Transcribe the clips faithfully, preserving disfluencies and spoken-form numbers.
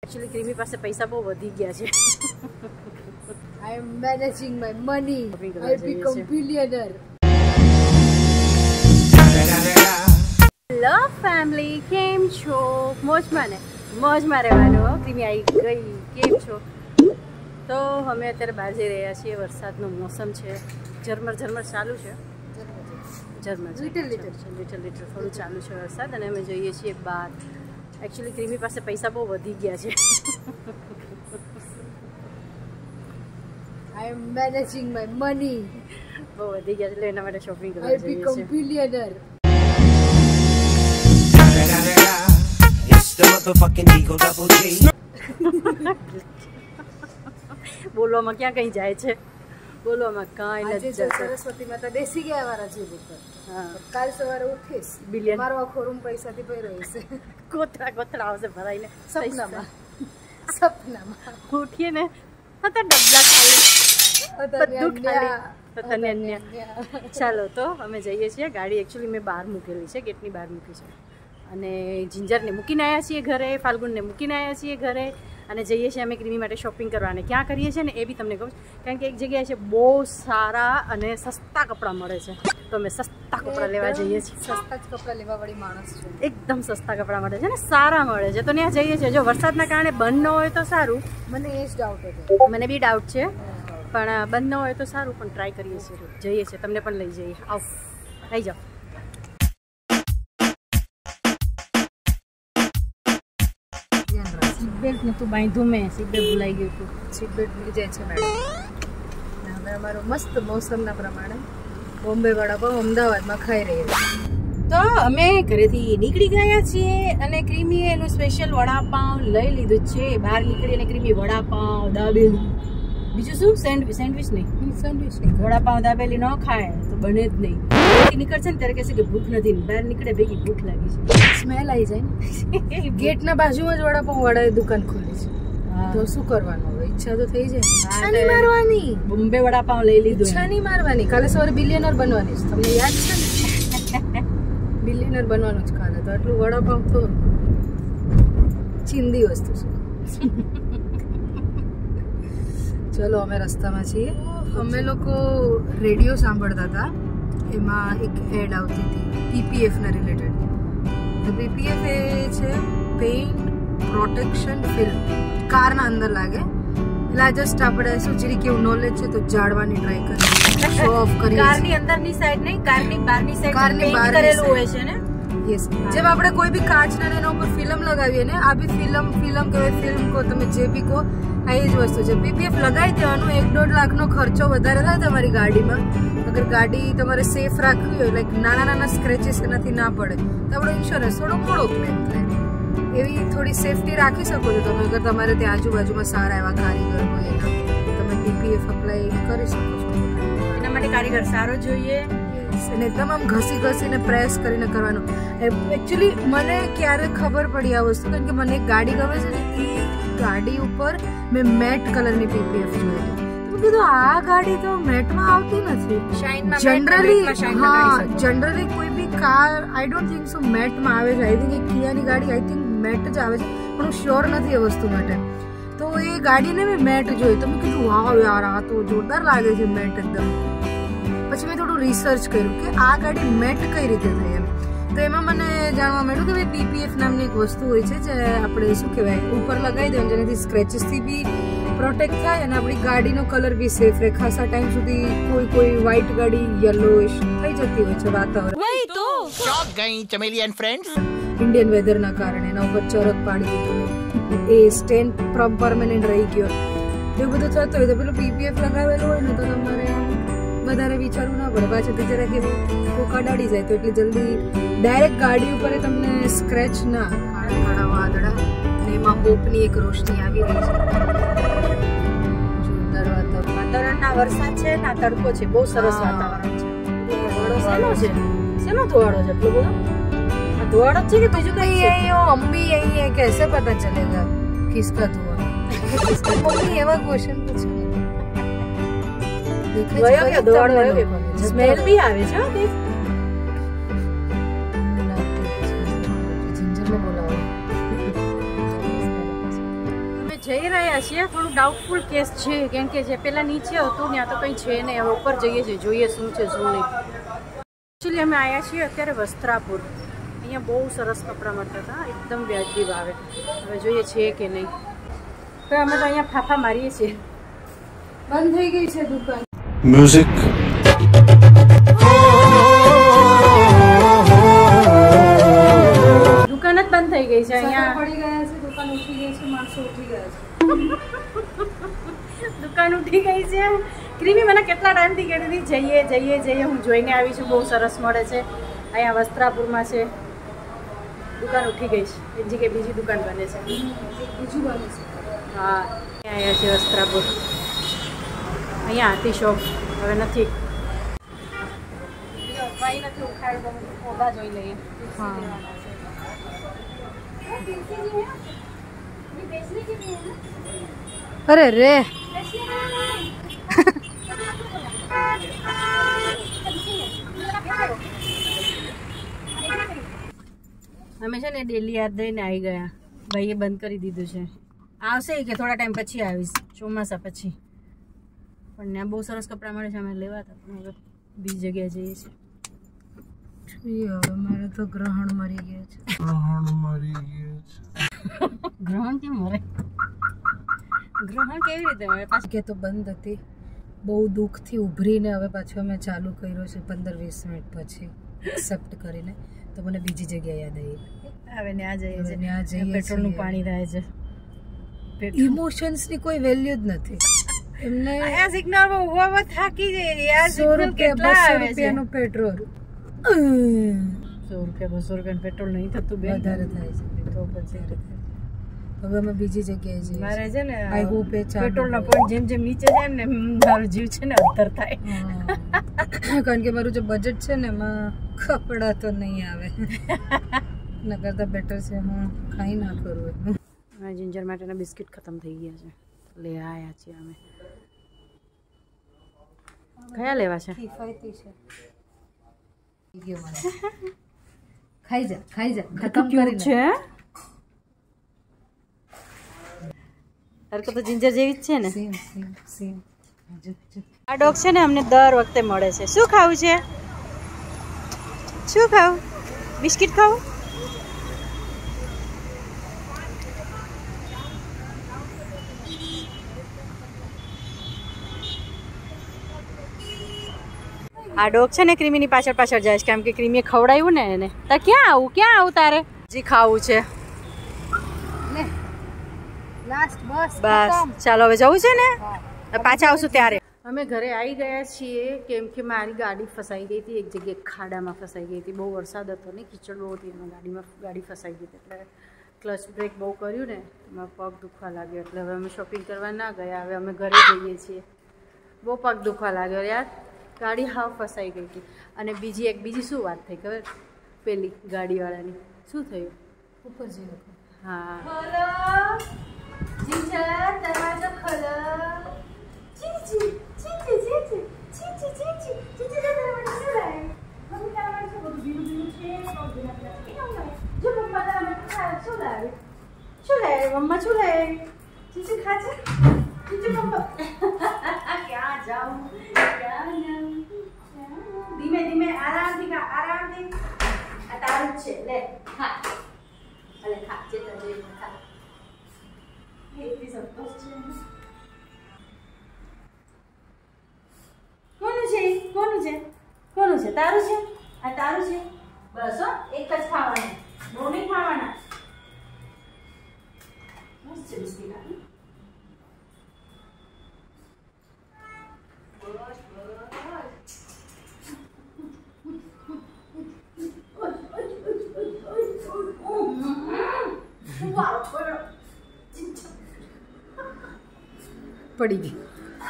Actually creamy પાસે પૈસા બહુ વધી ગયા છે. I am managing my money. I become billionaire. Hello family, કેમ છો? મોજમાં ને મોજમાં રહેવાનું. ક્રીમી આવી ગઈ. કેમ છો? તો અમે અત્યારે બહાર જઈ રહ્યા છીએ. વરસાદનો મોસમ છે, ઝરમર ઝરમર ચાલુ છે. ઝરમર લિટલ લિટલ લિટલ લિટલ થોડું ચાલુ છે વરસાદ, અને અમે જઈએ છીએ બહાર. एक्चुअली क्रीमी પાસે પૈસા બહુ વધી ગયા છે. I am managing my money. બહુ વધી ગયા છે એટલે એના માટે શોપિંગ કરવા I become billionaire. It's the motherfucking Eagle Double G. બોલવામાં ક્યાં કઈ જાય છે, બોલવામાં કાંઈ નથી જતું. સરસ્વતી માતા બેસી ગયા મારા જીવ ઉપર. હા, કાલ સવારે ઉઠીશ, બિલિયન મારો આખો રૂમ પૈસાથી ભરાઈ છે. કોતરા કોતરા આવશે ભરાઈને સપનામાં સપનામાં ઉઠીએ ને તો ડબલા ખાલી બધું ખાલી અન્ય. ચાલો તો અમે જઈએ છીએ. ગાડી એકચ્યુઅલી મેં બહાર મૂકેલી છે, ગેટની બહાર મૂકી છે, અને જિંજરને મૂકીને આવ્યા છીએ ઘરે, ફાલ્ગુનને મૂકીને આવ્યા છીએ ઘરે, અને જઈએ છીએ અમે ક્રીમી માટે શોપિંગ કરવા. અને ક્યાં કરીએ છીએ ને એ બી તમને કહું, કારણ કે એક જગ્યાએ છે બહુ સારા અને સસ્તા કપડાં મળે છે, તો અમે સસ્તા કપડાં લેવા જઈએ છીએ. સસ્તા જ કપડાં લેવા વાળી માણસ છું. એકદમ સસ્તા કપડાં મળે છે ને સારા મળે છે, તો ત્યાં જઈએ છીએ. જો વરસાદના કારણે બંધ ન હોય તો સારું. મને એ જ ડાઉટ હતો. મને બી ડાઉટ છે, પણ બંધ ન હોય તો સારું, પણ ટ્રાય કરીએ છીએ. જઈએ છીએ, તમને પણ લઈ જઈએ. આવ, આવી જાઓ. સીટ બેલ્ટ નહોતું બાંધ્યું મેં, સીટ બેલ્ટ ભૂલાઈ ગયું હતું. સીટ બેલ્ટ મળી જાય છે મેડમ. હવે અમારો મસ્ત મોસમના પ્રમાણે બોમ્બે વડાપાવ અમદાવાદમાં ખાઈ રહ્યા છીએ. તો અમે ઘરેથી નીકળી ગયા છીએ, અને ક્રીમીએ એનું સ્પેશિયલ વડાપાવ લઈ લીધું છે. બહાર નીકળી અને ક્રીમી વડાપાવ, દાબેલી, બીજું શું સેન્ડવિચ સેન્ડવિચ નહીં સેન્ડવિચ નહીં વડાપાવ દાબેલી ન ખાય તો બને જ નહીં. ઘરેથી નીકળશે ને ત્યારે કહેશે કે ભૂખ નથી, બહાર નીકળે ભેગી ભૂખ લાગી છે, સ્મેલ આવી જાય ને. ગેટના બાજુમાં જ વડાપાવ વાળાએ દુકાન ખોલી છે, તો શું કરવાનું હવે? ઈચ્છા તો થઈ જાય. ઈચ્છા નહીં મારવાની. બોમ્બે વડાપાવ લઈ લીધું. ઈચ્છા નહીં મારવાની. કાલે સવારે બિલિયનર બનવાની છે, તમને યાદ છે ને? બિલિયનર બનવાનું જ કાલે. તો આટલું વડાપાવ તો ચિંદી વસ્તુ છે. ચલો અમે રસ્તામાં છીએ. અમે લોકો રેડિયો સાંભળતા હતા, એમાં એક એડ આવતી હતી પીપીએફના રિલેટેડ. તો પીપીએફ એ છે પેઇન્ટ પ્રોટેક્શન ફિલ્મ. કારના અંદર લાગે. એટલે આ જસ્ટ આપણે શું જરી કેવું નોલેજ છે તો જાળવાની ટ્રાય કરીએ, શો ઓફ કરીએ. કારની અંદરની સાઈડ નહીં, કારની બહારની સાઈડ કારની બહાર કરેલું હોય છે ને. યસ, જેમ આપણે કોઈ બી કાચના એના ઉપર ફિલ્મ લગાવીએ ને, આ બી ફિલ્મ ફિલ્મ કહેવાય, ફિલ્મ કહો તમે જે બી કહો, આ એ જ વસ્તુ છે. પીપીએફ લગાવી દેવાનું. એક દોઢ લાખનો ખર્ચો વધારે થાય તમારી ગાડીમાં. અગર ગાડી તમારે સેફ રાખવી હોય, લાઈક નાના નાના સ્ક્રેચીસ એનાથી ના પડે, તો આપણો ઇન્સ્યોરન્સ થોડો મોડો ક્લેમ થાય. એવી થોડી સેફટી રાખી શકો છો તમે. અગર તમારે ત્યાં આજુબાજુમાં સારા એવા કારીગર હોય એના, તમે પીપીએફ અપ્લાય કરી શકો છો. એના માટે કારીગર સારો જોઈએ, અને એકદમ આમ ઘસી ઘસીને પ્રેસ કરીને કરવાનું. એકચ્યુઅલી મને ક્યારે ખબર પડી આ વસ્તુ, કારણ કે મને એક ગાડી ગમે છે ને, એ ગાડી ઉપર મેં મેટ કલરની પીપીએફ જોયેલી. મેં કીધું આ ગાડી તો મેટમાં આવતી નથી. જનરલી હા, જનરલી કોઈ બી car I don't think so મેટમાં આવે છે. આઈ થિંક એ કિયાની ગાડી આઈ થિંક મેટ જ આવે છે, પણ હું શ્યોર નથી એ વસ્તુ માટે. તો એ ગાડીને મેં મેટ જોઈ, તો મેં કીધું વાવ યાર, આ તો જોરદાર લાગે છે મેટ એકદમ. પછી મેં થોડું રિસર્ચ કર્યું કે આ ગાડી મેટ કઈ રીતે થઈ એમ. તો એમાં મને જાણવા મળ્યું કે ભાઈ પીપીએફ નામની એક વસ્તુ હોય છે, જે આપણે શું કહેવાય ઉપર લગાવી દેવાનું, જેનાથી સ્ક્રેચીસથી બી પ્રોટેક્ટ થાય અને આપણી ગાડીનો કલર બી સેફ રહે. ખાસા ટાઈમ સુધી કોઈ કોઈ વ્હાઇટ ગાડી યલોઇશ થઈ જતી હોય છે વાતાવરણ. Shock ગઈ ચમેલી એન્ડ ફ્રેન્ડ્સ. ઇન્ડિયન વેધરના કારણે એના ઉપર ચરક પાડી દીધું, એ સ્ટેન પરમેનન્ટ રહી ગયો, એવું બધું થતું હોય. તો પેલું પીપીએફ લગાવેલું હોય ને તો તમારે વધારે વિચારવું ના પડે. પાછળથી જરા કે કોકા ડાળી જાય તો એટલી જલ્દી ડાયરેક્ટ ગાડી ઉપર તમને સ્ક્રેચ ના. કાળા કાળા વાદળા અને એમાં હોપની એક રોશની આવી રહી છે. જોરદાર વાતાવરણ. વાતાવરણના વરસાદ છે ના તડકો છે, બહુ સરસ વાતાવરણ છે. ધોવાડો શેનો છે? શેનો ધોવાડો છે એટલો બધો? ધોવાડો છે કે બીજું કઈ છે? हम भी यही है, कैसे पता चलेगा किसका धुआं? मम्मी एवा क्वेश्चन पूछे. ગયો કે ધોવાડો આવ્યો કે સ્મેલ બી આવે છે. જિંજરને બોલાવો. જઈ રહ્યા છીએ, થોડું ડાઉટફુલ કેસ છે કેમ કે જે પેલા નીચે હતું ત્યાં તો કંઈ છે નહીં, હવે ઉપર જઈએ છીએ, જોઈએ શું છે શું નહીં. એકચ્યુઅલી અમે આવ્યા છીએ અત્યારે વસ્ત્રાપુર. અહીંયા બહુ સરસ કપડાં મળતા હતા, એકદમ વ્યાજબી ભાવે. હવે જોઈએ છે કે નહીં. તો અમે તો અહીંયા ફાફા મારીએ છીએ. બંધ થઈ ગઈ છે દુકાન. Music. દુકાન જ બંધ થઈ ગઈ છે અહીંયા. પડી ગયા છે, દુકાન ઉઠી ગઈ છે, માણસો ઉઠી ગયા છે. દુકાન ઉઠી ગઈ છે. ક્રીમી મને કેટલા ટાઈમથી કહેતી હતી જઈએ જઈએ જઈએ, હું જોઈને આવી છું, બહુ સરસ મળે છે અહીંયા વસ્ત્રાપુરમાં છે. દુકાન ઉઠી ગઈ છે, એ જગ્યાએ બીજી દુકાન બને છે, બીજું બને છે. હા અહીંયા આવ્યા છે વસ્ત્રાપુર. અહીંયા હતી શોપ, હવે નથી. ભાઈ નથી ઉખાડ, ઓગા જોઈ લઈએ. હા અરે રે અમે છે ને ડેલી યાદ દઈને આવી ગયા. ભાઈએ બંધ કરી દીધું છે. આવશે કે થોડા ટાઈમ પછી આવીશ, ચોમાસા પછી. પણ ત્યાં બહુ સરસ કપડાં મળે છે, અમે લેવા હતા પણ હવે બીજી જગ્યાએ જઈએ છીએ. હવે મારે તો ગ્રહણ મરી ગયા છે. ગ્રહણ મરી ગયા છે. ગ્રહણ કેમ મરે? ગ્રહણ કેવી રીતે મળે? પાછી કે તો બંધ હતી, બહુ દુઃખથી ઉભરીને હવે પાછું અમે ચાલુ કર્યો છે પંદર વીસ મિનિટ પછી એક્સેપ્ટ કરીને. તો મને બીજી જગ્યાએ યાદ આવી. હવે ત્યાં જઈએ છીએ, ત્યાં જઈએ પેટ્રોલનું પાણી થાય છે. ઇમોશન્સની કોઈ વેલ્યુ જ નથી એમને. આ સિગ્નલમાં ઉભા થાકી જઈએ યાર. સો રૂપિયા બસો રૂપિયાનું પેટ્રોલ, સો રૂપિયા બસો રૂપિયાનું પેટ્રોલ નહીં થતું, બે વધારે થાય છે. તો પછી હવે અમે બીજી જગ્યાએ જઈએ. મારે છે ને આઈ હોપ એ પેટ્રોલનો પોઈન્ટ જેમ જેમ નીચે જાય ને મારો જીવ છે ને અધર થાય. કારણ કે મારું જે બજેટ છે ને એમાં કપડા તો નહીં આવે. ન કરતા બેટર છે હું ખાઈ ના કરું. મારા જિંજર માટેના બિસ્કિટ ખતમ થઈ ગયા છે, લે આવ્યા છીએ અમે. કયા લેવા છે? કિફાયતી છે. ખાઈ જા ખાઈ જા, ખતમ કરી છે. હરકત તો જિંજર જેવી જ છે ને. Same same same. આ ડોગ છે ને અમને દર વખતે મળે છે. શું ખાવું છે? શું ખાવું? બિસ્કિટ ખાવું? આ ડોગ છે ને ક્રીમીની પાછળ પાછળ જાય છે કેમ કે ક્રીમીએ ખવડાવ્યું ને એને. તારે ક્યાં આવું ક્યાં આવું તારે? હજી ખાવું છે. લાસ્ટ બસ બસ ચાલો હવે જવું છે ને, પાછા આવશું ત્યારે. અમે ઘરે આવી ગયા છીએ કેમ કે મારી ગાડી ફસાઈ ગઈ હતી, એક જગ્યાએ ખાડામાં ફસાઈ ગઈ હતી. બહુ વરસાદ હતો ને, કીચડ બહુ હતી, એમાં ગાડીમાં ગાડી ફસાઈ ગઈ હતી. એટલે ક્લચ બ્રેક બહુ કર્યું ને, એમાં પગ દુખવા લાગ્યો. એટલે હવે અમે શોપિંગ કરવા ના ગયા, હવે અમે ઘરે જઈએ છીએ. બહુ પગ દુખવા લાગ્યો યાર, ગાડી હાવ ફસાઈ ગઈ હતી. અને બીજી એક બીજી શું વાત થઈ ખબર? પેલી ગાડીવાળાની શું થયું? ઉપર જઈએ. હા જીજર દરવાજો ખોલો. જીજી જીજી જીજી જીજી જીજી જીજી દરવાજો ખોલો. મમ્મી તારા માટે બધું બીલું બીલું છે. જો પપ્પા તારા માટે ખાવા શું લાવે? શું લાવે મમ્મા? શું લાવે? જીજી ખાજે. જીજી પપ્પા ક્યાં જાઉં ક્યાં જાઉં? ધીમે ધીમે આરામથી ખા, આરામથી. આ તારું જ છે, લે ખા. અલે ખા, ચેતન જોઈને ખા. એટલી સંતોષ છે. કોનું છે? કોનું છે? કોનું છે? તારું છે? આ તારું છે? બસ હો, એક જ ખાવાના, બહુ નહીં ખાવાના. મસ્ત છે બિસ્કિટ આપી. પડી ગઈ.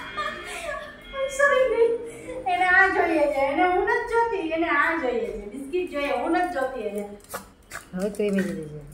એને આ જોઈએ છે, એને હું નથી જોતી, એને આ જોઈએ છે. બિસ્કિટ જોઈએ, હું નથી જોતી એને. હવે ક્રીમી લીધી છે.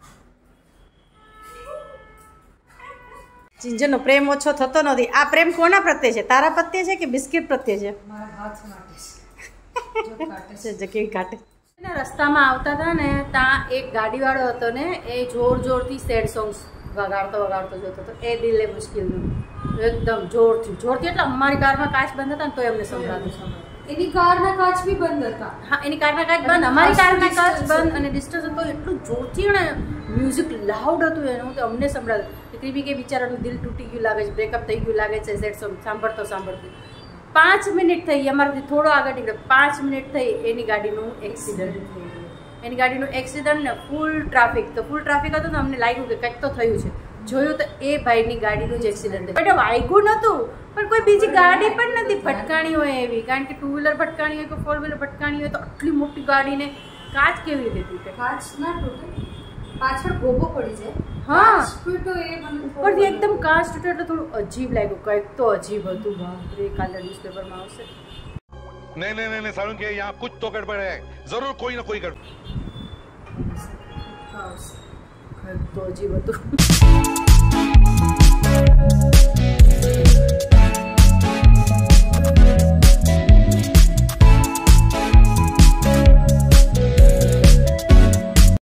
જિંજરનો પ્રેમ ઓછો થતો નથી. આ પ્રેમ કોના પ્રત્યે છે? તારા પ્રત્યે છે કે બિસ્કિટ પ્રત્યે છે? મારા હાથ માટે છે કેવી કાટે. રસ્તામાં આવતા હતા ને ત્યાં એક ગાડીવાળો હતો ને, એ જોર જોરથી સેડ સોંગ્સ વગાડતો વગાડતો જતો હતો. એ દિલે મુશ્કેલનું એકદમ જોરથી જોરથી એટલે અમારી કારમાં કાચ બંધ હતા ને તો એમને સંભળાતું. એની કારના કાચ બી બંધ હતા. હા, એની કારના કાચ બંધ, અમારી કારના કાચ બંધ અને ડિસ્ટન્સ હતો એટલું જોરથી ને મ્યુઝિક લાઉડ હતું એનું તો અમને સંભળાતું. ક્રીમી કે બિચારાનું દિલ તૂટી ગયું લાગે છે, બ્રેકઅપ થઈ ગયું લાગે છે. સેડ સોંગ સાંભળતો સાંભળતો પાંચ મિનિટ થઈ, અમારાથી થોડો આગળ નીકળ્યો, પાંચ મિનિટ થઈ એની ગાડીનું એક્સિડન્ટ થઈ ગયું. એની ગાડીનું એક્સિડન્ટ ને ફૂલ ટ્રાફિક, તો ફૂલ ટ્રાફિક હતું તો અમને લાગ્યું કે કંઈક તો થયું છે. જોયું તો એ ભાઈની ગાડીનું જ એક્સિડન્ટ થયું. એટલે વાગ્યું નહોતું પણ કોઈ બીજી ગાડી પણ નથી ભટકાણી હોય એવી, કારણ કે ટુ વ્હીલર ભટકાણી હોય કે ફોર વ્હીલર ભટકાણી હોય તો આટલી મોટી ગાડીને કાચ કેવી રીતે તૂટે? કાચ ના તૂટે, પાછળ ગોબો પડી જાય. હા, તૂટો એ મને ઉપરથી એકદમ કાચ તૂટે એટલે થોડું અજીબ લાગ્યું. કંઈક તો અજીબ હતું. બાપરે, કાલે ન્યૂઝપેપરમાં આવશે. नहीं नहीं नहीं सारुण के यहाँ कुछ तो गड़बड़ है, जरूर कोई ना कोई गड़बड़. કંઈक તો અજીબ હતું.